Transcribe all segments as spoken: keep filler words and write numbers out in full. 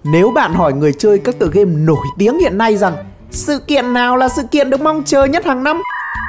Nếu bạn hỏi người chơi các tựa game nổi tiếng hiện nay rằng sự kiện nào là sự kiện được mong chờ nhất hàng năm,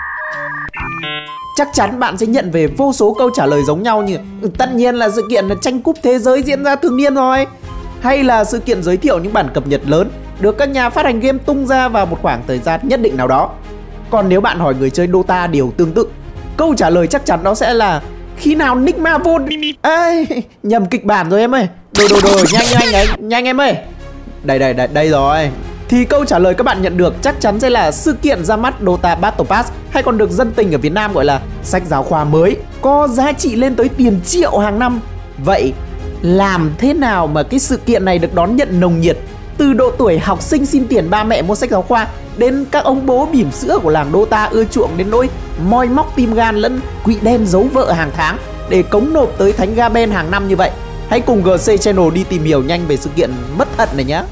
chắc chắn bạn sẽ nhận về vô số câu trả lời giống nhau như tất nhiên là sự kiện tranh cúp thế giới diễn ra thường niên rồi, hay là sự kiện giới thiệu những bản cập nhật lớn được các nhà phát hành game tung ra vào một khoảng thời gian nhất định nào đó. Còn nếu bạn hỏi người chơi Dota điều tương tự, câu trả lời chắc chắn đó sẽ là khi nào Nigma vô... Ê, nhầm kịch bản rồi em ơi. Đồ đồ đồ, nhanh nhanh ấy, nhanh em ơi. Đây đây đây, đây rồi. Thì câu trả lời các bạn nhận được chắc chắn sẽ là sự kiện ra mắt Dota Battle Pass, hay còn được dân tình ở Việt Nam gọi là sách giáo khoa mới, có giá trị lên tới tiền triệu hàng năm. Vậy làm thế nào mà cái sự kiện này được đón nhận nồng nhiệt, từ độ tuổi học sinh xin tiền ba mẹ mua sách giáo khoa đến các ông bố bỉm sữa của làng Dota ưa chuộng đến nỗi moi móc tim gan lẫn quỵ đen giấu vợ hàng tháng để cống nộp tới Thánh Gaben hàng năm như vậy? Hãy cùng giê xê Channel đi tìm hiểu nhanh về sự kiện mất thật này nhé.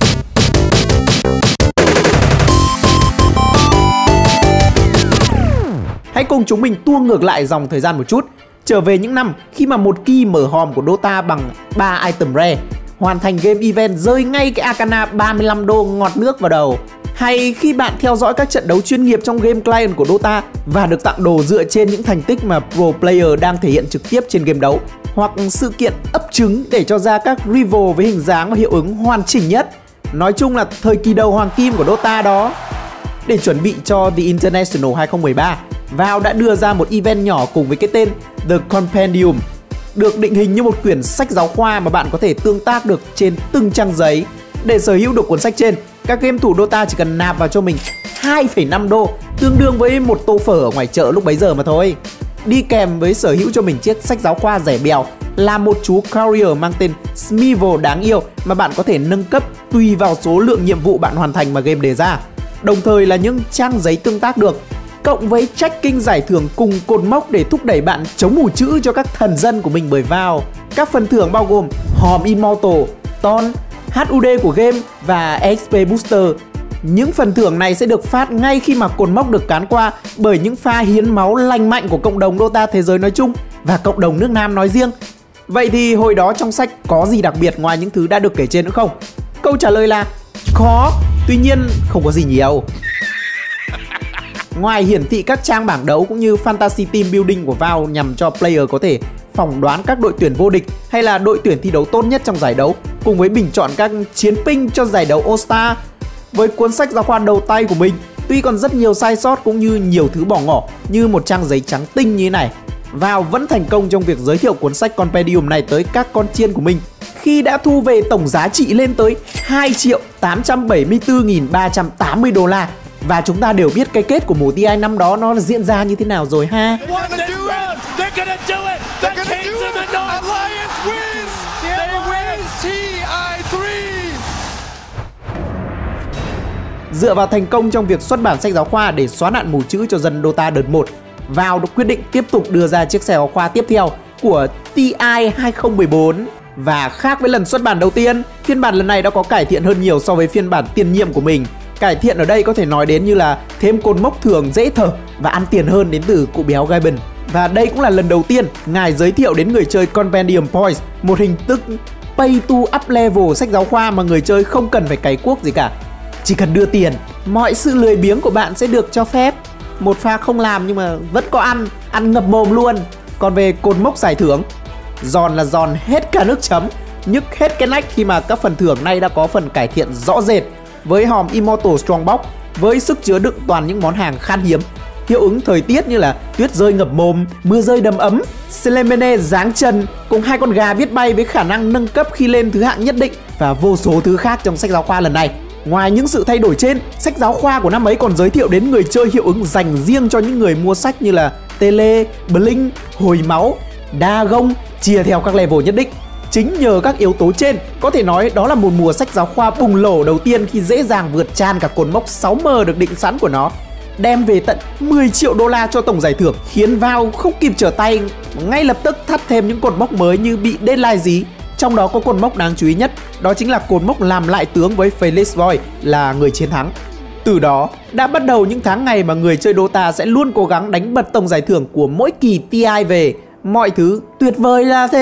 Hãy cùng chúng mình tua ngược lại dòng thời gian một chút, trở về những năm khi mà một key mở hòm của Dota bằng ba item rare hoàn thành game event rơi ngay cái Arcana ba mươi lăm đô ngọt nước vào đầu. Hay khi bạn theo dõi các trận đấu chuyên nghiệp trong game client của Dota và được tặng đồ dựa trên những thành tích mà pro player đang thể hiện trực tiếp trên game đấu. Hoặc sự kiện ấp trứng để cho ra các rival với hình dáng và hiệu ứng hoàn chỉnh nhất. Nói chung là thời kỳ đầu hoàng kim của Dota đó. Để chuẩn bị cho The International hai không một ba, Valve đã đưa ra một event nhỏ cùng với cái tên The Compendium, được định hình như một quyển sách giáo khoa mà bạn có thể tương tác được trên từng trang giấy. Để sở hữu được cuốn sách trên, các game thủ Dota chỉ cần nạp vào cho mình hai phẩy năm đô, tương đương với một tô phở ở ngoài chợ lúc bấy giờ mà thôi. Đi kèm với sở hữu cho mình chiếc sách giáo khoa rẻ bèo là một chú Courier mang tên Smeagol đáng yêu mà bạn có thể nâng cấp tùy vào số lượng nhiệm vụ bạn hoàn thành mà game đề ra. Đồng thời là những trang giấy tương tác được, cộng với tracking giải thưởng cùng cột mốc để thúc đẩy bạn chống mù chữ cho các thần dân của mình bởi Valve. Các phần thưởng bao gồm hòm Immortal, Ton, hát u đê của game và ích pê Booster. Những phần thưởng này sẽ được phát ngay khi mà cột mốc được cán qua bởi những pha hiến máu lành mạnh của cộng đồng Dota thế giới nói chung và cộng đồng nước Nam nói riêng. Vậy thì hồi đó trong sách có gì đặc biệt ngoài những thứ đã được kể trên nữa không? Câu trả lời là có, tuy nhiên không có gì nhiều. Ngoài hiển thị các trang bảng đấu cũng như Fantasy Team Building của Valve nhằm cho player có thể phỏng đoán các đội tuyển vô địch hay là đội tuyển thi đấu tốt nhất trong giải đấu, cùng với bình chọn các chiến binh cho giải đấu All Star. Với cuốn sách giáo khoa đầu tay của mình, tuy còn rất nhiều sai sót cũng như nhiều thứ bỏ ngỏ như một trang giấy trắng tinh như thế này, Valve vẫn thành công trong việc giới thiệu cuốn sách Compendium này tới các con chiên của mình, khi đã thu về tổng giá trị lên tới hai triệu tám trăm bảy mươi tư nghìn ba trăm tám mươi đô la. Và chúng ta đều biết cái kết của mùa tê i năm đó nó diễn ra như thế nào rồi ha. Dựa vào thành công trong việc xuất bản sách giáo khoa để xóa nạn mù chữ cho dân Dota đợt một, Valve đã quyết định tiếp tục đưa ra chiếc sách giáo khoa tiếp theo của tê i hai không một bốn. Và khác với lần xuất bản đầu tiên, phiên bản lần này đã có cải thiện hơn nhiều so với phiên bản tiền nhiệm của mình. Cải thiện ở đây có thể nói đến như là thêm cột mốc thường dễ thở và ăn tiền hơn đến từ cụ béo Gaben. Và đây cũng là lần đầu tiên ngài giới thiệu đến người chơi Compendium Points, một hình thức pay to up level sách giáo khoa mà người chơi không cần phải cày cuốc gì cả. Chỉ cần đưa tiền, mọi sự lười biếng của bạn sẽ được cho phép. Một pha không làm nhưng mà vẫn có ăn, ăn ngập mồm luôn. Còn về cột mốc giải thưởng, giòn là giòn hết cả nước chấm, nhức hết cái nách khi mà các phần thưởng này đã có phần cải thiện rõ rệt. Với hòm Immortal Strongbox với sức chứa đựng toàn những món hàng khan hiếm, hiệu ứng thời tiết như là tuyết rơi ngập mồm, mưa rơi đầm ấm, Slemene giáng chân, cùng hai con gà biết bay với khả năng nâng cấp khi lên thứ hạng nhất định và vô số thứ khác trong sách giáo khoa lần này. Ngoài những sự thay đổi trên, sách giáo khoa của năm ấy còn giới thiệu đến người chơi hiệu ứng dành riêng cho những người mua sách như là Tele, Blink, Hồi máu, Đa gông, chia theo các level nhất định. Chính nhờ các yếu tố trên, có thể nói đó là một mùa sách giáo khoa bùng nổ đầu tiên khi dễ dàng vượt tràn cả cột mốc sáu M được định sẵn của nó, đem về tận mười triệu đô la cho tổng giải thưởng, khiến Valve không kịp trở tay, ngay lập tức thắt thêm những cột mốc mới như bị deadline dí. Trong đó có cột mốc đáng chú ý nhất, đó chính là cột mốc làm lại tướng với Felix Void là người chiến thắng. Từ đó đã bắt đầu những tháng ngày mà người chơi Dota sẽ luôn cố gắng đánh bật tổng giải thưởng của mỗi kỳ tê i về. Mọi thứ tuyệt vời là thế,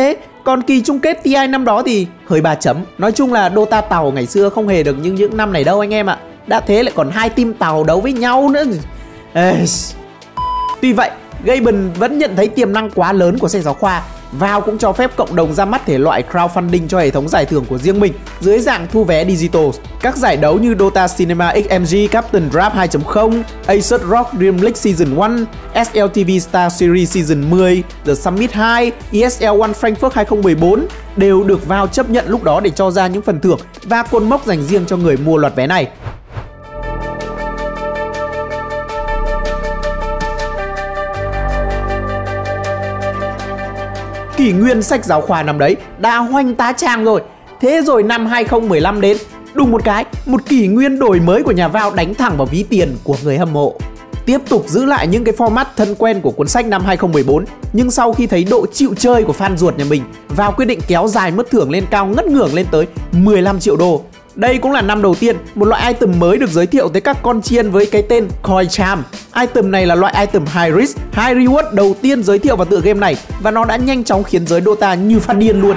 Còn kỳ chung kết tê i năm đó thì hơi ba chấm. Nói chung là Dota Tàu ngày xưa không hề được như những năm này đâu anh em ạ. Đã thế lại còn hai team Tàu đấu với nhau nữa. Ê... Tuy vậy, Gaben vẫn nhận thấy tiềm năng quá lớn của sách giáo khoa. Valve cũng cho phép cộng đồng ra mắt thể loại crowdfunding cho hệ thống giải thưởng của riêng mình dưới dạng thu vé digital. Các giải đấu như Dota Cinema ích em giê Captain Draft hai chấm không, Asus Rock Dream League Season một, ét lờ tê vê Star Series Season mười, The Summit hai, e ét lờ One Frankfurt hai không một bốn đều được Valve chấp nhận lúc đó để cho ra những phần thưởng và cột mốc dành riêng cho người mua loạt vé này. Kỷ nguyên sách giáo khoa năm đấy đã hoành tá trang rồi. Thế rồi năm hai không một lăm đến, đùng một cái, một kỷ nguyên đổi mới của nhà Valve đánh thẳng vào ví tiền của người hâm mộ. Tiếp tục giữ lại những cái format thân quen của cuốn sách năm hai không một bốn, nhưng sau khi thấy độ chịu chơi của fan ruột nhà mình, Valve quyết định kéo dài mức thưởng lên cao ngất ngưởng lên tới mười lăm triệu đô. Đây cũng là năm đầu tiên một loại item mới được giới thiệu tới các con chiên với cái tên Coin Charm. Item này là loại item high risk, high reward đầu tiên giới thiệu vào tựa game này và nó đã nhanh chóng khiến giới Dota như phát điên luôn.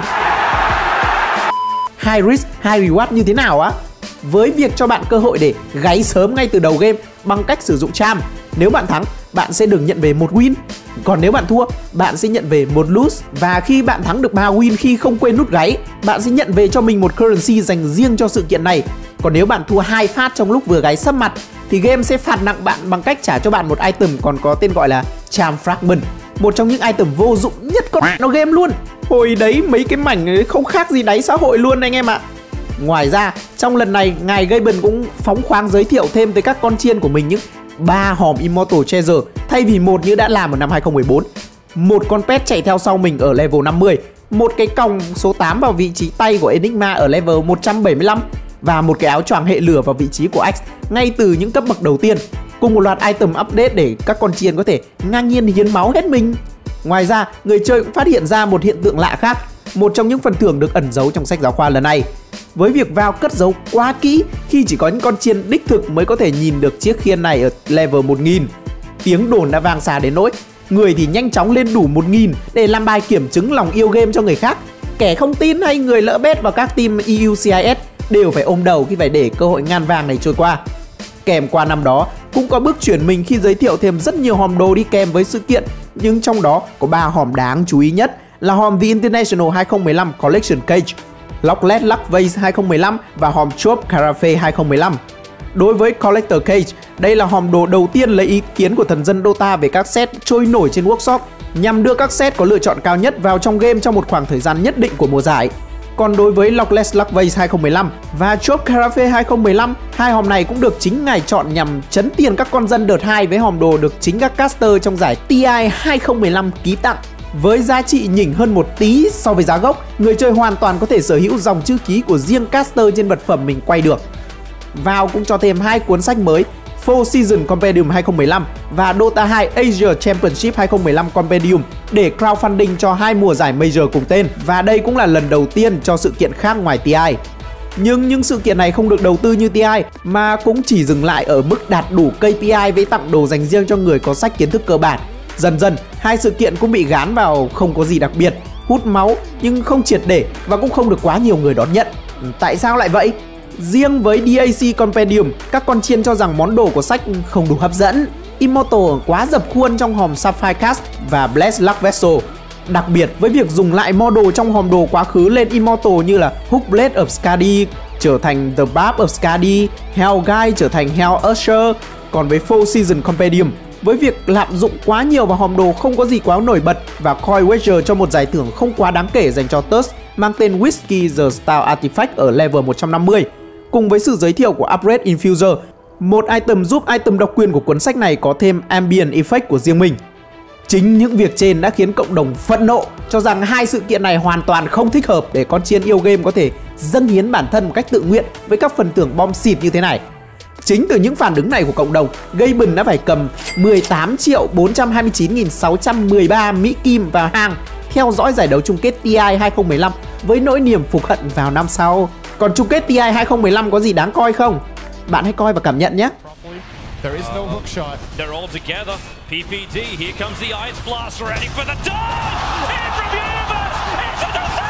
High risk, high reward như thế nào á? Với việc cho bạn cơ hội để gáy sớm ngay từ đầu game bằng cách sử dụng charm. Nếu bạn thắng, bạn sẽ được nhận về một win. Còn nếu bạn thua, bạn sẽ nhận về một lose. Và khi bạn thắng được ba win khi không quên nút gáy, bạn sẽ nhận về cho mình một currency dành riêng cho sự kiện này. Còn nếu bạn thua hai phát trong lúc vừa gáy sấp mặt, thì game sẽ phạt nặng bạn bằng cách trả cho bạn một item còn có tên gọi là Charm Fragment, một trong những item vô dụng nhất con nó game luôn. Hồi đấy mấy cái mảnh ấy không khác gì đáy xã hội luôn anh em ạ. Ngoài ra, trong lần này, ngài Gaben cũng phóng khoáng giới thiệu thêm tới các con chiên của mình những ba hòm Immortal Treasure thay vì một như đã làm ở năm hai không một bốn. Một con pet chạy theo sau mình ở level năm mươi, một cái còng số tám vào vị trí tay của Enigma ở level một trăm bảy mươi lăm và một cái áo choàng hệ lửa vào vị trí của Axe ngay từ những cấp bậc đầu tiên, cùng một loạt item update để các con chiên có thể ngang nhiên hiến máu hết mình. Ngoài ra, người chơi cũng phát hiện ra một hiện tượng lạ khác, một trong những phần thưởng được ẩn giấu trong sách giáo khoa lần này. Với việc Valve cất giấu quá kỹ khi chỉ có những con chiên đích thực mới có thể nhìn được chiếc khiên này ở level một nghìn. Tiếng đồn đã vang xa đến nỗi người thì nhanh chóng lên đủ một nghìn để làm bài kiểm chứng lòng yêu game cho người khác. Kẻ không tin hay người lỡ bet vào các team e u xê i ét đều phải ôm đầu khi phải để cơ hội ngan vàng này trôi qua. Kèm qua năm đó cũng có bước chuyển mình khi giới thiệu thêm rất nhiều hòm đồ đi kèm với sự kiện, nhưng trong đó có ba hòm đáng chú ý nhất là hòm The International hai không một lăm Collection Cage, Locklet Luck Vase hai không một lăm và hòm Chop Carafe hai không một lăm. Đối với Collector Cage, đây là hòm đồ đầu tiên lấy ý kiến của thần dân Dota về các set trôi nổi trên workshop, nhằm đưa các set có lựa chọn cao nhất vào trong game trong một khoảng thời gian nhất định của mùa giải. Còn đối với Locklet Luck Vase hai không một lăm và Chop Carafe hai không một lăm, hai hòm này cũng được chính ngài chọn nhằm chấn tiền các con dân đợt hai với hòm đồ được chính các caster trong giải tê i hai không một lăm ký tặng. Với giá trị nhỉnh hơn một tí so với giá gốc, người chơi hoàn toàn có thể sở hữu dòng chữ ký của riêng caster trên vật phẩm mình quay được. Valve cũng cho thêm hai cuốn sách mới, Four Season Compendium hai không một lăm và Dota hai Asia Championship hai không một lăm Compendium để crowdfunding cho hai mùa giải Major cùng tên, và đây cũng là lần đầu tiên cho sự kiện khác ngoài tê i. Nhưng những sự kiện này không được đầu tư như tê i mà cũng chỉ dừng lại ở mức đạt đủ ca pê i với tặng đồ dành riêng cho người có sách kiến thức cơ bản. Dần dần, hai sự kiện cũng bị gán vào không có gì đặc biệt, hút máu nhưng không triệt để và cũng không được quá nhiều người đón nhận. Tại sao lại vậy? Riêng với đê a xê Compendium, các con chiên cho rằng món đồ của sách không đủ hấp dẫn. Immortal quá dập khuôn trong hòm Sapphire Cast và Blessed Luck Vessel. Đặc biệt với việc dùng lại model trong hòm đồ quá khứ lên Immortal như là Hookblade of Skadi trở thành The Barb of Skadi, Hell Guy trở thành Hell Usher. Còn với Four Season Compendium, với việc lạm dụng quá nhiều vào hòm đồ không có gì quá nổi bật và Coin Wager cho một giải thưởng không quá đáng kể dành cho Tusk mang tên Whiskey the Stout Artifact ở level một trăm năm mươi, cùng với sự giới thiệu của Upgrade Infuser, một item giúp item độc quyền của cuốn sách này có thêm Ambient Effect của riêng mình. Chính những việc trên đã khiến cộng đồng phẫn nộ, cho rằng hai sự kiện này hoàn toàn không thích hợp để con chiên yêu game có thể dâng hiến bản thân một cách tự nguyện với các phần thưởng bom xịt như thế này. Chính từ những phản ứng này của cộng đồng, Gaben đã phải cầm mười tám triệu bốn trăm hai mươi chín nghìn sáu trăm mười ba Mỹ Kim vào hàng theo dõi giải đấu chung kết tê i hai không một lăm với nỗi niềm phục hận vào năm sau. Còn chung kết tê i hai không một lăm có gì đáng coi không? Bạn hãy coi và cảm nhận nhé. There is no hook shot. They're all together. pê pê đê, here comes the Ice Blast ready for the dunk! In from Universe! Into the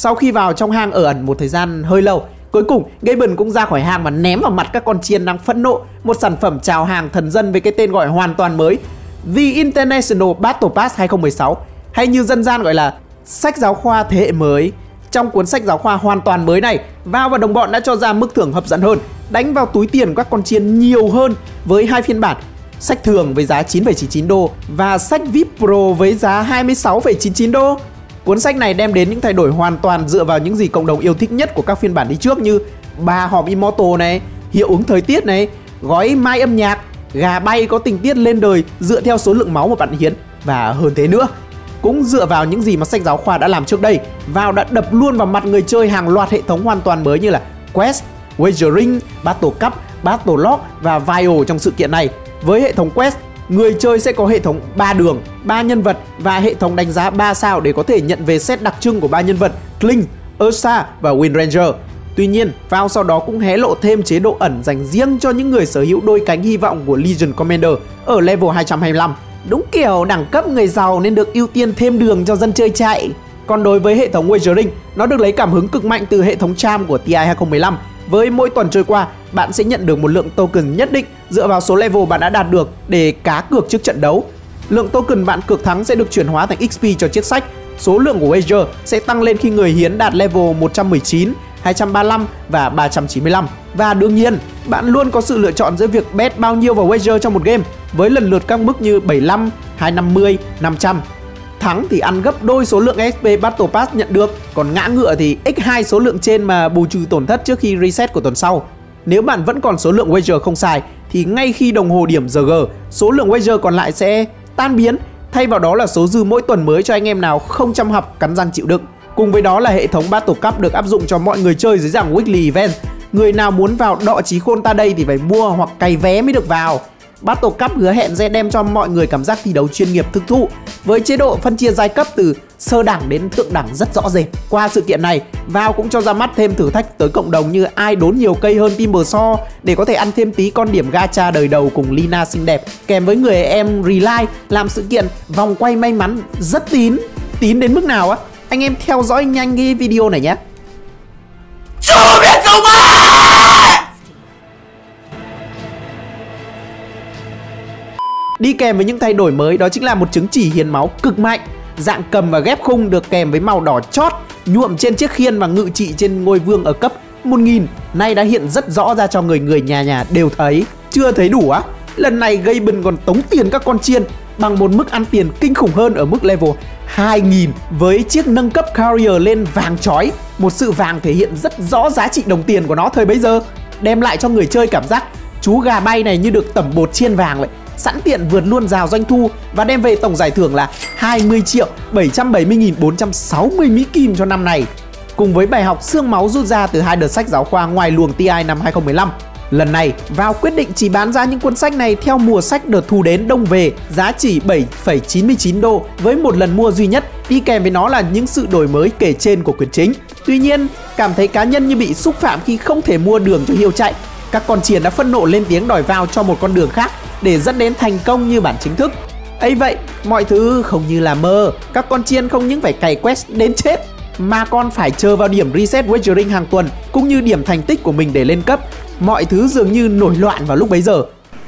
Sau khi vào trong hang ở ẩn một thời gian hơi lâu, cuối cùng Gaben cũng ra khỏi hang và ném vào mặt các con chiên đang phẫn nộ một sản phẩm chào hàng thần dân với cái tên gọi hoàn toàn mới, The International Battle Pass hai không một sáu, hay như dân gian gọi là sách giáo khoa thế hệ mới. Trong cuốn sách giáo khoa hoàn toàn mới này, Valve và đồng bọn đã cho ra mức thưởng hấp dẫn hơn, đánh vào túi tiền của các con chiên nhiều hơn với hai phiên bản, sách thường với giá chín phẩy chín chín đô và sách vê i pê Pro với giá hai mươi sáu phẩy chín chín đô. Cuốn sách này đem đến những thay đổi hoàn toàn dựa vào những gì cộng đồng yêu thích nhất của các phiên bản đi trước, như ba hòm Immortal này, hiệu ứng thời tiết này, gói mai âm nhạc, gà bay có tình tiết lên đời dựa theo số lượng máu mà bạn hiến, và hơn thế nữa. Cũng dựa vào những gì mà sách giáo khoa đã làm trước đây, Valve đã đập luôn vào mặt người chơi hàng loạt hệ thống hoàn toàn mới như là Quest, Wagering, Battle Cup, Battle Log và Vial trong sự kiện này. Với hệ thống Quest, người chơi sẽ có hệ thống ba đường, ba nhân vật và hệ thống đánh giá ba sao để có thể nhận về set đặc trưng của ba nhân vật Klink, Ursa và Wind Ranger. Tuy nhiên, Valve sau đó cũng hé lộ thêm chế độ ẩn dành riêng cho những người sở hữu đôi cánh hy vọng của Legion Commander ở level hai trăm hai mươi lăm. Đúng kiểu đẳng cấp người giàu nên được ưu tiên thêm đường cho dân chơi chạy. Còn đối với hệ thống Wagering, nó được lấy cảm hứng cực mạnh từ hệ thống Charm của T I hai không một lăm. Với mỗi tuần trôi qua, bạn sẽ nhận được một lượng token nhất định dựa vào số level bạn đã đạt được để cá cược trước trận đấu. Lượng token bạn cược thắng sẽ được chuyển hóa thành ích pê cho chiếc sách. Số lượng của Wager sẽ tăng lên khi người hiến đạt level một trăm mười chín, hai trăm ba mươi lăm và ba trăm chín mươi lăm. Và đương nhiên, bạn luôn có sự lựa chọn giữa việc bet bao nhiêu vào Wager trong một game, với lần lượt các mức như bảy mươi lăm, hai trăm năm mươi, năm trăm. Thắng thì ăn gấp đôi số lượng ích pê Battle Pass nhận được, còn ngã ngựa thì nhân hai số lượng trên mà bù trừ tổn thất trước khi reset của tuần sau. Nếu bạn vẫn còn số lượng Wager không xài thì ngay khi đồng hồ điểm giờ G, số lượng Wager còn lại sẽ tan biến, thay vào đó là số dư mỗi tuần mới cho anh em nào không chăm học cắn răng chịu đựng. Cùng với đó là hệ thống Battle Cup được áp dụng cho mọi người chơi dưới dạng Weekly Event. Người nào muốn vào đọ chí khôn ta đây thì phải mua hoặc cày vé mới được vào. Battle Cup hứa hẹn sẽ đem cho mọi người cảm giác thi đấu chuyên nghiệp thực thụ, với chế độ phân chia giai cấp từ sơ đẳng đến thượng đẳng rất rõ rệt. Qua sự kiện này, Valve cũng cho ra mắt thêm thử thách tới cộng đồng như ai đốn nhiều cây hơn Timbersaw để có thể ăn thêm tí con điểm gacha đời đầu cùng Lina xinh đẹp, kèm với người em Relight làm sự kiện vòng quay may mắn rất tín. Tín đến mức nào á? Anh em theo dõi nhanh cái video này nhé. Chú biết dùng Đi kèm với những thay đổi mới đó chính là một chứng chỉ hiến máu cực mạnh, dạng cầm và ghép khung được kèm với màu đỏ chót, nhuộm trên chiếc khiên và ngự trị trên ngôi vương ở cấp một nghìn, nay đã hiện rất rõ ra cho người người nhà nhà đều thấy. Chưa thấy đủ á? Lần này Gaben còn tống tiền các con chiên bằng một mức ăn tiền kinh khủng hơn ở mức level hai nghìn với chiếc nâng cấp Carrier lên vàng chói, một sự vàng thể hiện rất rõ giá trị đồng tiền của nó thời bấy giờ, đem lại cho người chơi cảm giác chú gà bay này như được tẩm bột chiên vàng vậy, sẵn tiện vượt luôn rào doanh thu và đem về tổng giải thưởng là hai mươi triệu bảy trăm bảy mươi nghìn bốn trăm sáu mươi Mỹ Kim cho năm này. Cùng với bài học xương máu rút ra từ hai đợt sách giáo khoa ngoài luồng T I năm hai không một lăm, lần này Valve quyết định chỉ bán ra những cuốn sách này theo mùa sách đợt thu đến đông về, giá chỉ bảy phẩy chín mươi chín đô với một lần mua duy nhất, đi kèm với nó là những sự đổi mới kể trên của quyển chính. Tuy nhiên, cảm thấy cá nhân như bị xúc phạm khi không thể mua đường cho hiêu chạy, các con chiền đã phân nộ lên tiếng đòi Valve cho một con đường khác để dẫn đến thành công như bản chính thức. Ấy vậy, mọi thứ không như là mơ, các con chiên không những phải cày quest đến chết mà còn phải chờ vào điểm reset wagering hàng tuần cũng như điểm thành tích của mình để lên cấp. Mọi thứ dường như nổi loạn vào lúc bấy giờ.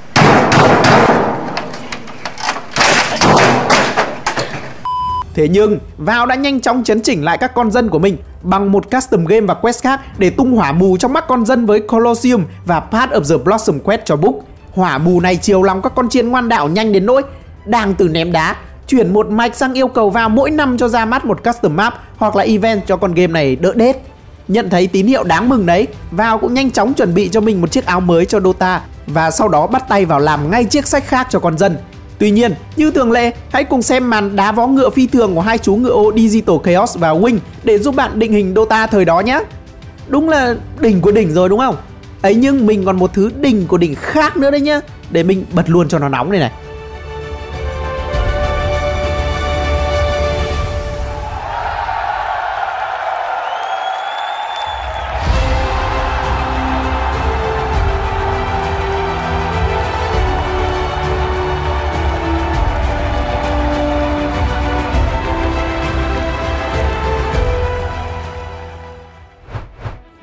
Thế nhưng, Valve đã nhanh chóng chấn chỉnh lại các con dân của mình bằng một custom game và quest khác để tung hỏa mù trong mắt con dân với Colosseum và Path of the Blossom quest cho book. Hỏa mù này chiều lòng các con chiên ngoan đạo nhanh đến nỗi đang từ ném đá chuyển một mạch sang yêu cầu vào mỗi năm cho ra mắt một custom map hoặc là event cho con game này đỡ đét. Nhận thấy tín hiệu đáng mừng đấy, Valve cũng nhanh chóng chuẩn bị cho mình một chiếc áo mới cho Dota và sau đó bắt tay vào làm ngay chiếc sách khác cho con dân. Tuy nhiên, như thường lệ, hãy cùng xem màn đá vó ngựa phi thường của hai chú ngựa ô Digital Chaos và Wing để giúp bạn định hình Dota thời đó nhé. Đúng là đỉnh của đỉnh rồi đúng không? Ấy nhưng mình còn một thứ đỉnh của đỉnh khác nữa đấy nhá. Để mình bật luôn cho nó nóng này này.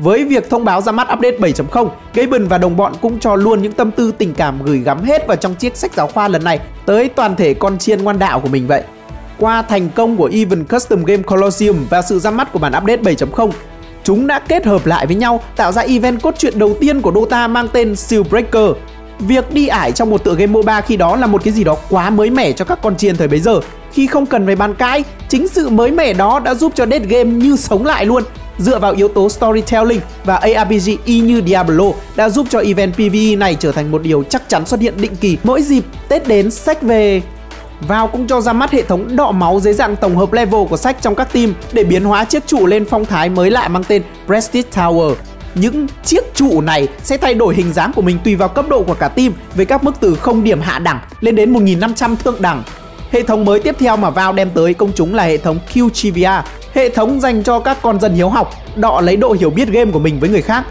Với việc thông báo ra mắt update bảy chấm không, Gaben và đồng bọn cũng cho luôn những tâm tư tình cảm gửi gắm hết vào trong chiếc sách giáo khoa lần này tới toàn thể con chiên ngoan đạo của mình vậy. Qua thành công của Even Custom Game Colosseum và sự ra mắt của bản update bảy chấm không, chúng đã kết hợp lại với nhau tạo ra event cốt truyện đầu tiên của Dota mang tên Shieldbreaker. Việc đi ải trong một tựa game MOBA khi đó là một cái gì đó quá mới mẻ cho các con chiên thời bấy giờ. Khi không cần phải bàn cãi, chính sự mới mẻ đó đã giúp cho Dead Game như sống lại luôn. Dựa vào yếu tố storytelling và a rờ pê giê y như Diablo đã giúp cho event pê vê e này trở thành một điều chắc chắn xuất hiện định kỳ mỗi dịp Tết đến sách về. Valve cũng cho ra mắt hệ thống đọ máu dưới dạng tổng hợp level của sách trong các team để biến hóa chiếc trụ lên phong thái mới lạ mang tên Prestige Tower. Những chiếc trụ này sẽ thay đổi hình dáng của mình tùy vào cấp độ của cả team với các mức từ không điểm hạ đẳng lên đến một nghìn năm trăm thượng đẳng. Hệ thống mới tiếp theo mà Valve đem tới công chúng là hệ thống Q Trivia, hệ thống dành cho các con dân hiếu học đọ lấy độ hiểu biết game của mình với người khác.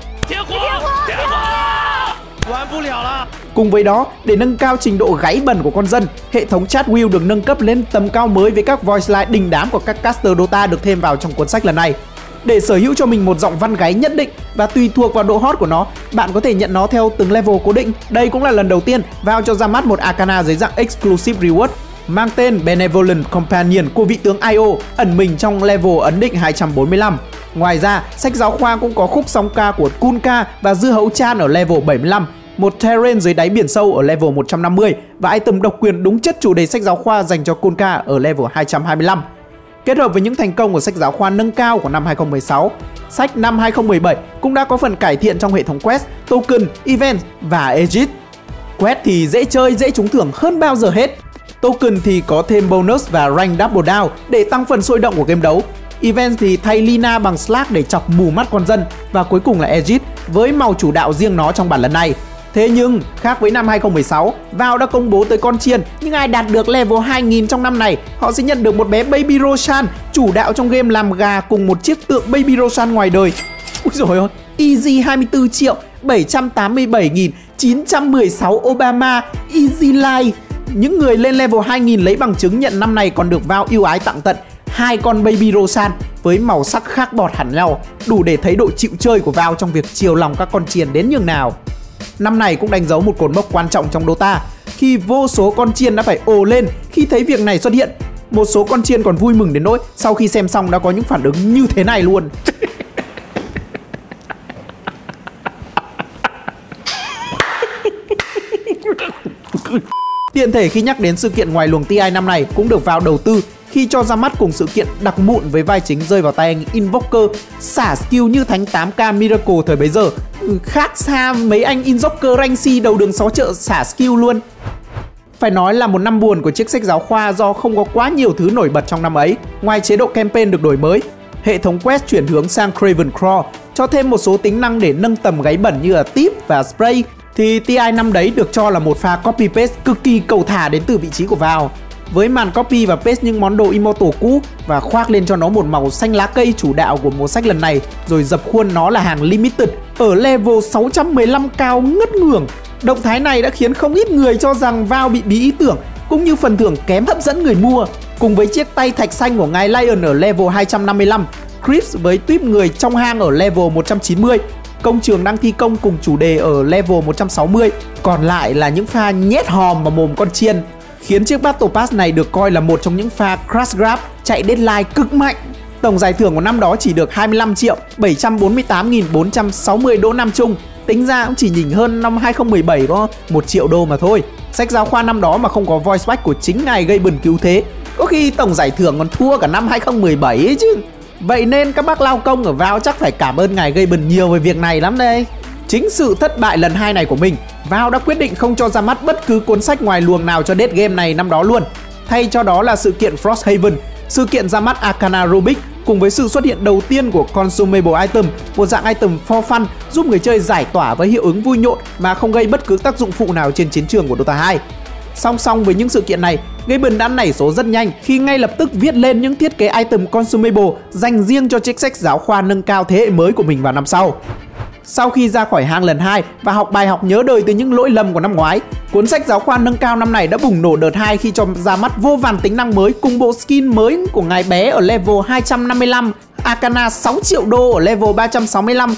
Cùng với đó, để nâng cao trình độ gáy bẩn của con dân, hệ thống chat wheel được nâng cấp lên tầm cao mới với các voice line đình đám của các caster Dota được thêm vào trong cuốn sách lần này. Để sở hữu cho mình một giọng văn gáy nhất định và tùy thuộc vào độ hot của nó, bạn có thể nhận nó theo từng level cố định. Đây cũng là lần đầu tiên Valve cho ra mắt một Arcana dưới dạng Exclusive Reward mang tên Benevolent Companion của vị tướng i ô ẩn mình trong level ấn định hai trăm bốn mươi lăm. Ngoài ra, sách giáo khoa cũng có khúc song ca của Kunkka và dưa hấu chan ở level bảy mươi lăm, một terrain dưới đáy biển sâu ở level một trăm năm mươi và item độc quyền đúng chất chủ đề sách giáo khoa dành cho Kunkka ở level hai trăm hai mươi lăm. Kết hợp với những thành công của sách giáo khoa nâng cao của năm hai không một sáu, sách năm hai không một bảy cũng đã có phần cải thiện trong hệ thống quest, token, event và Aegis. Quest thì dễ chơi, dễ trúng thưởng hơn bao giờ hết. Token thì có thêm bonus và rank double down để tăng phần sôi động của game đấu. Event thì thay Lina bằng Slack để chọc mù mắt con dân. Và cuối cùng là Aegis với màu chủ đạo riêng nó trong bản lần này. Thế nhưng, khác với năm hai không một sáu, Valve đã công bố tới con chiên, nhưng ai đạt được level hai nghìn trong năm này, họ sẽ nhận được một bé Baby Roshan, chủ đạo trong game làm gà cùng một chiếc tượng Baby Roshan ngoài đời. Úi dồi ôi, Easy hai mươi tư triệu bảy trăm tám mươi bảy nghìn chín trăm mười sáu Obama, Easy Life. Những người lên level hai nghìn lấy bằng chứng nhận năm này còn được Valve ưu ái tặng tận hai con Baby Roshan với màu sắc khác bọt hẳn nhau, đủ để thấy độ chịu chơi của Valve trong việc chiều lòng các con chiên đến nhường nào. Năm này cũng đánh dấu một cột mốc quan trọng trong Dota khi vô số con chiên đã phải ồ lên khi thấy việc này xuất hiện. Một số con chiên còn vui mừng đến nỗi sau khi xem xong đã có những phản ứng như thế này luôn. Tiện thể khi nhắc đến sự kiện ngoài luồng tê i năm này cũng được vào đầu tư khi cho ra mắt cùng sự kiện đặc mụn với vai chính rơi vào tay anh Invoker xả skill như thánh tám K Miracle thời bấy giờ. Ừ, khác xa mấy anh Invoker rank C đầu đường xó chợ xả skill luôn. Phải nói là một năm buồn của chiếc sách giáo khoa do không có quá nhiều thứ nổi bật trong năm ấy. Ngoài chế độ campaign được đổi mới, hệ thống quest chuyển hướng sang Craven Crawl cho thêm một số tính năng để nâng tầm gáy bẩn như là tip và spray, thì tê i năm đấy được cho là một pha copy paste cực kỳ cầu thả đến từ vị trí của Valve. Với màn copy và paste những món đồ Immortal cũ và khoác lên cho nó một màu xanh lá cây chủ đạo của mùa sách lần này, rồi dập khuôn nó là hàng limited ở level sáu trăm mười lăm cao ngất ngưởng. Động thái này đã khiến không ít người cho rằng Valve bị bí ý tưởng cũng như phần thưởng kém hấp dẫn người mua. Cùng với chiếc tay thạch xanh của ngài Lion ở level hai trăm năm mươi lăm, Crips với tuyếp người trong hang ở level một trăm chín mươi, công trường đang thi công cùng chủ đề ở level một trăm sáu mươi, còn lại là những pha nhét hòm vào mồm con chiên, khiến chiếc Battle Pass này được coi là một trong những pha crash grab chạy deadline cực mạnh. Tổng giải thưởng của năm đó chỉ được hai mươi lăm triệu bảy trăm bốn mươi tám nghìn bốn trăm sáu mươi đô Nam Trung, tính ra cũng chỉ nhỉnh hơn năm hai không một bảy có một triệu đô mà thôi. Sách giáo khoa năm đó mà không có voice back của chính ngài Gaben cứu thế, có khi tổng giải thưởng còn thua cả năm hai không một bảy ấy chứ. Vậy nên các bác lao công ở Valve chắc phải cảm ơn ngài Gaben nhiều về việc này lắm đây. Chính sự thất bại lần hai này của mình, Valve đã quyết định không cho ra mắt bất cứ cuốn sách ngoài luồng nào cho Dead Game này năm đó luôn. Thay cho đó là sự kiện Frosthaven, sự kiện ra mắt Arcana Rubik cùng với sự xuất hiện đầu tiên của Consumable Item, một dạng item for fun giúp người chơi giải tỏa với hiệu ứng vui nhộn mà không gây bất cứ tác dụng phụ nào trên chiến trường của Dota hai. Song song với những sự kiện này, Gaben đã nảy số rất nhanh khi ngay lập tức viết lên những thiết kế item consumable dành riêng cho chiếc sách giáo khoa nâng cao thế hệ mới của mình vào năm sau. Sau khi ra khỏi hang lần hai và học bài học nhớ đời từ những lỗi lầm của năm ngoái, cuốn sách giáo khoa nâng cao năm này đã bùng nổ đợt hai khi cho ra mắt vô vàn tính năng mới cùng bộ skin mới của ngài bé ở level hai trăm năm mươi lăm, Arcana sáu triệu đô ở level ba trăm sáu mươi lăm,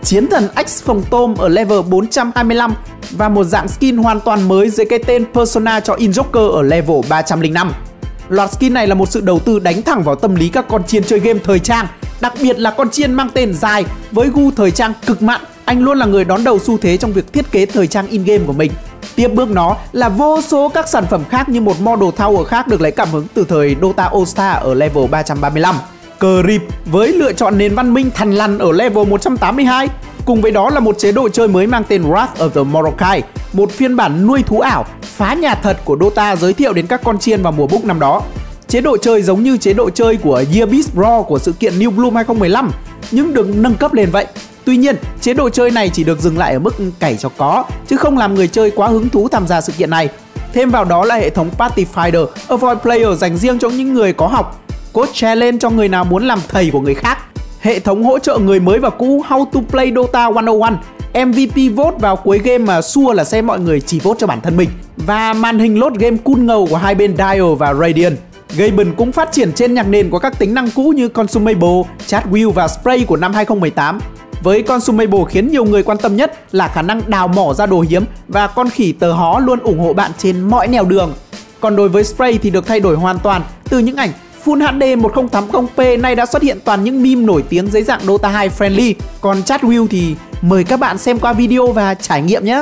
Chiến thần X phòng tôm ở level bốn trăm hai mươi lăm và một dạng skin hoàn toàn mới dưới cái tên Persona cho Injoker ở level ba trăm lẻ năm. Loạt skin này là một sự đầu tư đánh thẳng vào tâm lý các con chiên chơi game thời trang, đặc biệt là con chiên mang tên Dài với gu thời trang cực mặn. Anh luôn là người đón đầu xu thế trong việc thiết kế thời trang in-game của mình. Tiếp bước nó là vô số các sản phẩm khác như một model tower khác được lấy cảm hứng từ thời Dota All Star ở level ba trăm ba mươi lăm. Creep với lựa chọn nền văn minh thằn lằn ở level một trăm tám mươi hai. Cùng với đó là một chế độ chơi mới mang tên Wrath of the Mordecai, một phiên bản nuôi thú ảo, phá nhà thật của Dota giới thiệu đến các con chiên vào mùa book năm đó. Chế độ chơi giống như chế độ chơi của Yearbeast Brawl của sự kiện New Bloom hai không một lăm, nhưng được nâng cấp lên vậy. Tuy nhiên, chế độ chơi này chỉ được dừng lại ở mức cày cho có, chứ không làm người chơi quá hứng thú tham gia sự kiện này. Thêm vào đó là hệ thống Party Finder, Avoid Player dành riêng cho những người có học, Code Challenge cho người nào muốn làm thầy của người khác, hệ thống hỗ trợ người mới và cũ How to Play Dota một không một, em vê pê vote vào cuối game mà xua là xem mọi người chỉ vote cho bản thân mình, và màn hình load game cool ngầu của hai bên Dial và Radiant. Gaben cũng phát triển trên nhạc nền của các tính năng cũ như Consumable, Chat Wheel và Spray của năm hai không một tám. Với Consumable khiến nhiều người quan tâm nhất là khả năng đào mỏ ra đồ hiếm và con khỉ tờ hó luôn ủng hộ bạn trên mọi nẻo đường. Còn đối với Spray thì được thay đổi hoàn toàn từ những ảnh Full hát đê một không tám không p nay đã xuất hiện toàn những meme nổi tiếng dưới dạng Dota hai friendly. Còn Chat Wheel thì mời các bạn xem qua video và trải nghiệm nhé.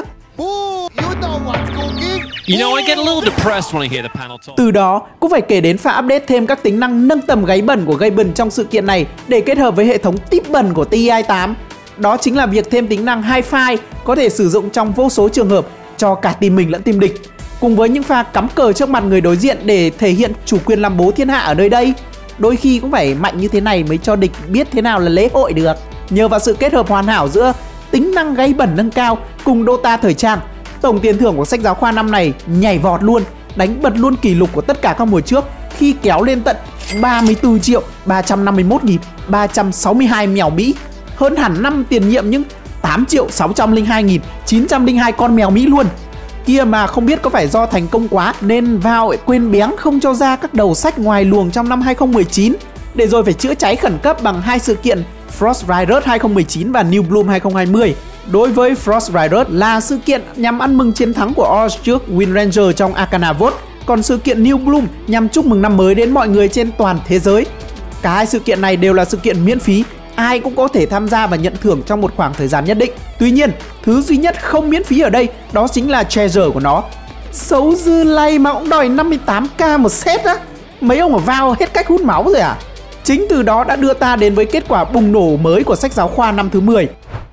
You know, I get a little depressed when I hear the panel talk. Từ đó cũng phải kể đến pha update thêm các tính năng nâng tầm gáy bẩn của Gaben trong sự kiện này để kết hợp với hệ thống tip bẩn của T I tám. Đó chính là việc thêm tính năng Hi-Fi có thể sử dụng trong vô số trường hợp cho cả team mình lẫn team địch, cùng với những pha cắm cờ trước mặt người đối diện để thể hiện chủ quyền làm bố thiên hạ ở nơi đây. Đôi khi cũng phải mạnh như thế này mới cho địch biết thế nào là lễ hội được. Nhờ vào sự kết hợp hoàn hảo giữa tính năng gáy bẩn nâng cao cùng Dota thời trang, tổng tiền thưởng của sách giáo khoa năm này nhảy vọt luôn, đánh bật luôn kỷ lục của tất cả các mùa trước khi kéo lên tận ba mươi tư triệu ba trăm năm mươi mốt nghìn ba trăm sáu mươi hai mèo Mỹ, hơn hẳn năm tiền nhiệm những tám triệu sáu trăm lẻ hai nghìn chín trăm lẻ hai con mèo Mỹ luôn. Kia mà không biết có phải do thành công quá nên vào quên béng không cho ra các đầu sách ngoài luồng trong năm hai không một chín, để rồi phải chữa cháy khẩn cấp bằng hai sự kiện Frost Riders hai không một chín và New Bloom hai không hai không. Đối với Frost Riders là sự kiện nhằm ăn mừng chiến thắng của Oz trước Wind Ranger trong Arcana Vote, còn sự kiện New Bloom nhằm chúc mừng năm mới đến mọi người trên toàn thế giới. Cả hai sự kiện này đều là sự kiện miễn phí, ai cũng có thể tham gia và nhận thưởng trong một khoảng thời gian nhất định. Tuy nhiên, thứ duy nhất không miễn phí ở đây đó chính là treasure của nó. Xấu dư lay mà cũng đòi năm mươi tám k một set á. Mấy ông ở vào hết cách hút máu rồi à? Chính từ đó đã đưa ta đến với kết quả bùng nổ mới của sách giáo khoa năm thứ mười.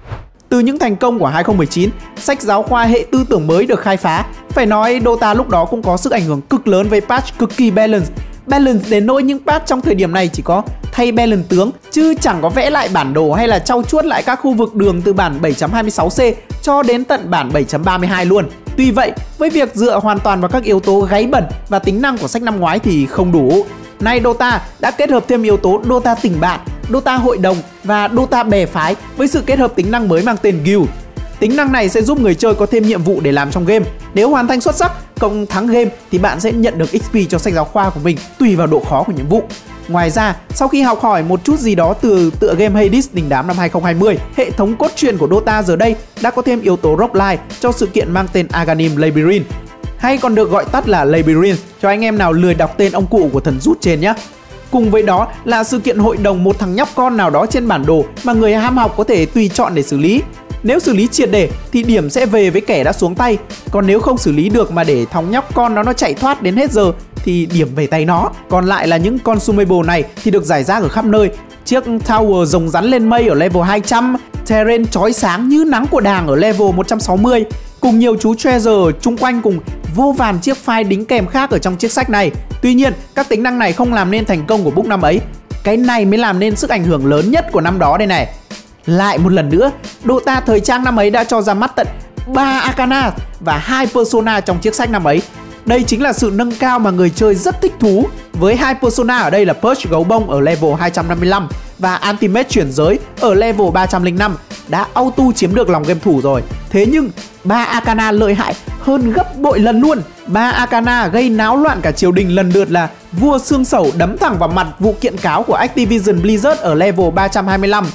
Từ những thành công của hai không một chín, sách giáo khoa hệ tư tưởng mới được khai phá. Phải nói Dota lúc đó cũng có sức ảnh hưởng cực lớn với patch cực kỳ balance. Balance đến nỗi những patch trong thời điểm này chỉ có thay balance tướng, chứ chẳng có vẽ lại bản đồ hay là trau chuốt lại các khu vực đường từ bản bảy chấm hai mươi sáu c cho đến tận bản bảy chấm ba mươi hai luôn. Tuy vậy, với việc dựa hoàn toàn vào các yếu tố gáy bẩn và tính năng của sách năm ngoái thì không đủ. Nay Dota đã kết hợp thêm yếu tố Dota tình bạn, Dota hội đồng và Dota bè phái với sự kết hợp tính năng mới mang tên Guild. Tính năng này sẽ giúp người chơi có thêm nhiệm vụ để làm trong game. Nếu hoàn thành xuất sắc, cộng thắng game thì bạn sẽ nhận được ích pê cho sách giáo khoa của mình tùy vào độ khó của nhiệm vụ. Ngoài ra, sau khi học hỏi một chút gì đó từ tựa game Hades đình đám năm hai không hai không, hệ thống cốt truyện của Dota giờ đây đã có thêm yếu tố roguelike cho sự kiện mang tên Aghanim Labyrinth, hay còn được gọi tắt là Labyrinth cho anh em nào lười đọc tên ông cụ của thần rút trên nhé. Cùng với đó là sự kiện hội đồng một thằng nhóc con nào đó trên bản đồ mà người ham học có thể tùy chọn để xử lý. Nếu xử lý triệt để thì điểm sẽ về với kẻ đã xuống tay, còn nếu không xử lý được mà để thằng nhóc con đó nó chạy thoát đến hết giờ thì điểm về tay nó. Còn lại là những consumable này thì được rải rác ở khắp nơi. Chiếc tower rồng rắn lên mây ở level hai trăm, terrain chói sáng như nắng của đàng ở level một trăm sáu mươi, cùng nhiều chú treasure chung quanh cùng vô vàn chiếc file đính kèm khác ở trong chiếc sách này. Tuy nhiên, các tính năng này không làm nên thành công của book năm ấy. Cái này mới làm nên sức ảnh hưởng lớn nhất của năm đó đây này. Lại một lần nữa, Dota thời trang năm ấy đã cho ra mắt tận ba Arcana và hai Persona trong chiếc sách năm ấy. Đây chính là sự nâng cao mà người chơi rất thích thú. Với hai Persona ở đây là Purge gấu bông ở level hai trăm năm mươi lăm và Ultimate chuyển giới ở level ba trăm lẻ năm đã auto chiếm được lòng game thủ rồi. Thế nhưng ba Arcana lợi hại hơn gấp bội lần luôn. Ba Arcana gây náo loạn cả triều đình lần lượt là Vua Xương Sẩu đấm thẳng vào mặt vụ kiện cáo của Activision Blizzard ở level ba trăm hai mươi lăm,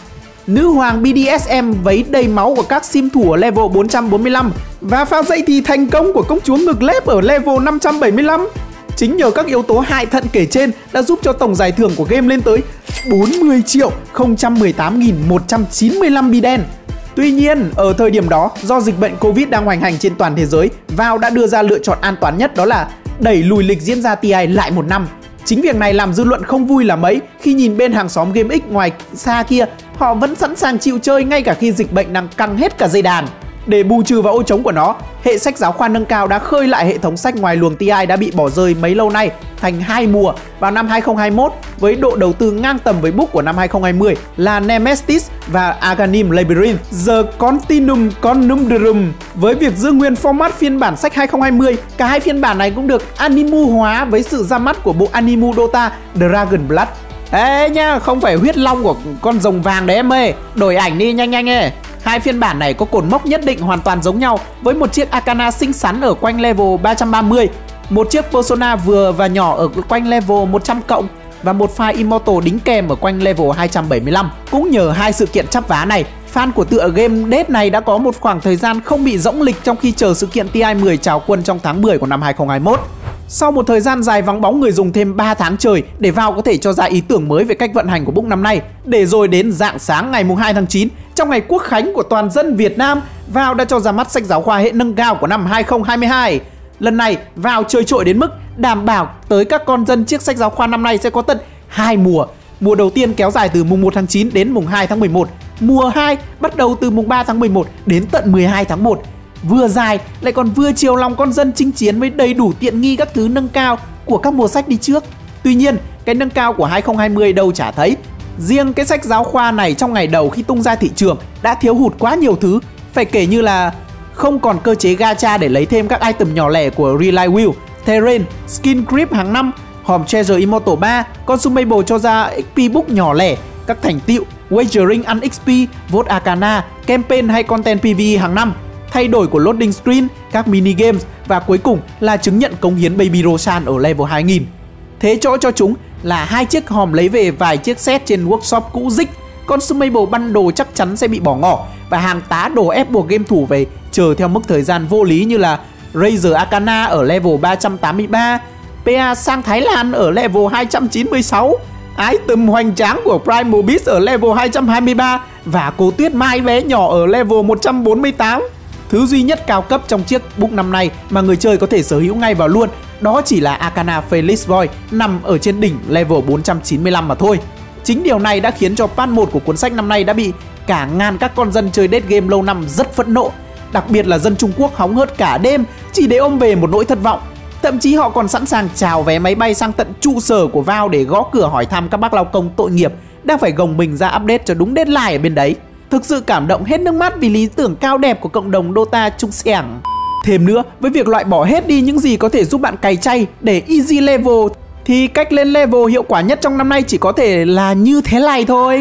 nữ hoàng bê đê ét em vấy đầy máu của các sim thủ ở level bốn trăm bốn mươi lăm và phao dậy thì thành công của công chúa ngực lép ở level năm trăm bảy mươi lăm. Chính nhờ các yếu tố hại thận kể trên đã giúp cho tổng giải thưởng của game lên tới bốn mươi triệu không trăm mười tám nghìn một trăm chín mươi lăm bi đen. Tuy nhiên, ở thời điểm đó, do dịch bệnh Covid đang hoành hành trên toàn thế giới, Valve đã đưa ra lựa chọn an toàn nhất, đó là đẩy lùi lịch diễn ra tê i lại một năm. Chính việc này làm dư luận không vui là mấy khi nhìn bên hàng xóm GameX ngoài xa kia, họ vẫn sẵn sàng chịu chơi ngay cả khi dịch bệnh đang căng hết cả dây đàn. Để bù trừ vào ô trống của nó, hệ sách giáo khoa nâng cao đã khơi lại hệ thống sách ngoài luồng tê i đã bị bỏ rơi mấy lâu nay thành hai mùa vào năm hai không hai mốt với độ đầu tư ngang tầm với book của năm hai không hai không là Nemestis và Aghanim Labyrinth The Continuum Conundrum. Với việc giữ nguyên format phiên bản sách hai không hai không, cả hai phiên bản này cũng được animu hóa với sự ra mắt của bộ animu Dota Dragon Blood. Ê nha, không phải huyết long của con rồng vàng đấy em ơi, đổi ảnh đi nhanh nhanh ê. Hai phiên bản này có cột mốc nhất định hoàn toàn giống nhau, với một chiếc Arcana xinh xắn ở quanh level ba trăm ba mươi, một chiếc Persona vừa và nhỏ ở quanh level một trăm cộng và một file Immortal đính kèm ở quanh level hai trăm bảy mươi lăm. Cũng nhờ hai sự kiện chắp vá này, fan của tựa game Dead này đã có một khoảng thời gian không bị rỗng lịch trong khi chờ sự kiện tê i mười chào quân trong tháng mười của năm hai không hai mốt. Sau một thời gian dài vắng bóng người dùng thêm ba tháng trời để Valve có thể cho ra ý tưởng mới về cách vận hành của book năm nay, để rồi đến rạng sáng ngày hai tháng chín, trong ngày quốc khánh của toàn dân Việt Nam, Valve đã cho ra mắt sách giáo khoa hệ nâng cao của năm hai không hai hai. Lần này, Valve chơi trội đến mức đảm bảo tới các con dân chiếc sách giáo khoa năm nay sẽ có tận hai mùa. Mùa đầu tiên kéo dài từ mùng một tháng chín đến mùng hai tháng mười một. Mùa hai bắt đầu từ mùng ba tháng mười một đến tận mười hai tháng một. Vừa dài lại còn vừa chiều lòng con dân chinh chiến với đầy đủ tiện nghi các thứ nâng cao của các mùa sách đi trước. Tuy nhiên, cái nâng cao của hai không hai không đâu chả thấy. Riêng cái sách giáo khoa này trong ngày đầu khi tung ra thị trường đã thiếu hụt quá nhiều thứ. Phải kể như là không còn cơ chế gacha để lấy thêm các item nhỏ lẻ của Relay Wheel, Terrain, Skin Creep hàng năm, hòm Treasure Immortal ba, Consumable cho ra ích pê book nhỏ lẻ, các thành tựu, Wagering ăn ích pê, Vote Arcana, Campaign hay Content pê vê e hàng năm, thay đổi của loading screen, các mini games và cuối cùng là chứng nhận cống hiến Baby Roshan ở level hai nghìn. Thế chỗ cho chúng là hai chiếc hòm lấy về vài chiếc set trên workshop cũ dích. Consumable bundle chắc chắn sẽ bị bỏ ngỏ và hàng tá đồ ép buộc game thủ về chờ theo mức thời gian vô lý như là Razor Arcana ở level ba trăm tám mươi ba, pê a sang Thái Lan ở level hai trăm chín mươi sáu, item hoành tráng của Primal Beast ở level hai trăm hai mươi ba và cô Tuyết Mai bé nhỏ ở level một trăm bốn mươi tám. Thứ duy nhất cao cấp trong chiếc book năm nay mà người chơi có thể sở hữu ngay vào luôn, đó chỉ là Arcana Felix Void nằm ở trên đỉnh level bốn trăm chín mươi lăm mà thôi. Chính điều này đã khiến cho part một của cuốn sách năm nay đã bị cả ngàn các con dân chơi Dead Game lâu năm rất phẫn nộ. Đặc biệt là dân Trung Quốc hóng hớt cả đêm chỉ để ôm về một nỗi thất vọng. Thậm chí họ còn sẵn sàng chào vé máy bay sang tận trụ sở của Valve để gõ cửa hỏi thăm các bác lao công tội nghiệp đang phải gồng mình ra update cho đúng deadline ở bên đấy. Thực sự cảm động hết nước mắt vì lý tưởng cao đẹp của cộng đồng Dota Trung Sẻng. Thêm nữa, với việc loại bỏ hết đi những gì có thể giúp bạn cày chay để easy level thì cách lên level hiệu quả nhất trong năm nay chỉ có thể là như thế này thôi.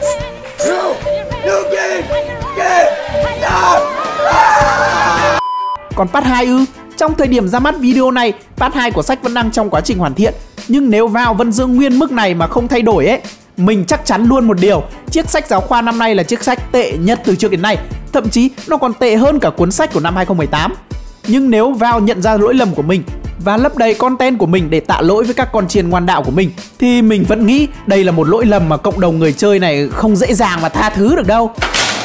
Còn part hai ư? Trong thời điểm ra mắt video này, part hai của sách vẫn đang trong quá trình hoàn thiện. Nhưng nếu Valve vẫn giữ nguyên mức này mà không thay đổi ấy, mình chắc chắn luôn một điều, chiếc sách giáo khoa năm nay là chiếc sách tệ nhất từ trước đến nay. Thậm chí nó còn tệ hơn cả cuốn sách của năm hai không một tám. Nhưng nếu Valve nhận ra lỗi lầm của mình và lấp đầy content của mình để tạ lỗi với các con chiên ngoan đạo của mình, thì mình vẫn nghĩ đây là một lỗi lầm mà cộng đồng người chơi này không dễ dàng mà tha thứ được đâu.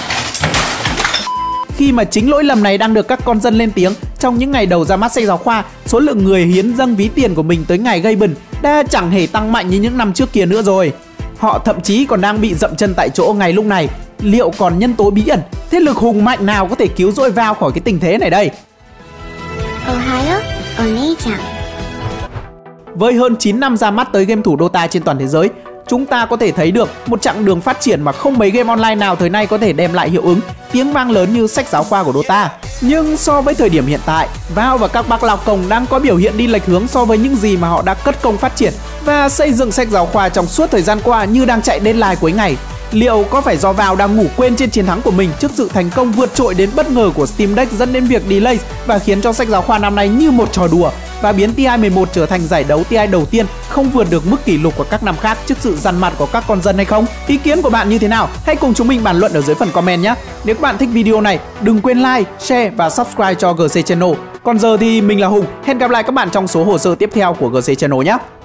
Khi mà chính lỗi lầm này đang được các con dân lên tiếng, trong những ngày đầu ra mắt sách giáo khoa, số lượng người hiến dâng ví tiền của mình tới ngày gây bần đã chẳng hề tăng mạnh như những năm trước kia nữa rồi. Họ thậm chí còn đang bị dậm chân tại chỗ ngày lúc này. Liệu còn nhân tố bí ẩn, thế lực hùng mạnh nào có thể cứu rỗi Valve khỏi cái tình thế này đây? Ohayo, Oni-chan. Với hơn chín năm ra mắt tới game thủ Dota trên toàn thế giới, chúng ta có thể thấy được một chặng đường phát triển mà không mấy game online nào thời nay có thể đem lại hiệu ứng, tiếng vang lớn như sách giáo khoa của Dota. Nhưng so với thời điểm hiện tại, Valve và các bác lao công đang có biểu hiện đi lệch hướng so với những gì mà họ đã cất công phát triển và xây dựng sách giáo khoa trong suốt thời gian qua như đang chạy deadline cuối ngày. Liệu có phải do Valve đang ngủ quên trên chiến thắng của mình trước sự thành công vượt trội đến bất ngờ của Steam Deck dẫn đến việc delay và khiến cho sách giáo khoa năm nay như một trò đùa? và biến T I mười một trở thành giải đấu T I đầu tiên không vượt được mức kỷ lục của các năm khác trước sự dằn mặt của các con dân hay không? Ý kiến của bạn như thế nào? Hãy cùng chúng mình bàn luận ở dưới phần comment nhé. Nếu các bạn thích video này, đừng quên like, share và subscribe cho giê xê Channel. Còn giờ thì mình là Hùng, hẹn gặp lại các bạn trong số hồ sơ tiếp theo của giê xê Channel nhé.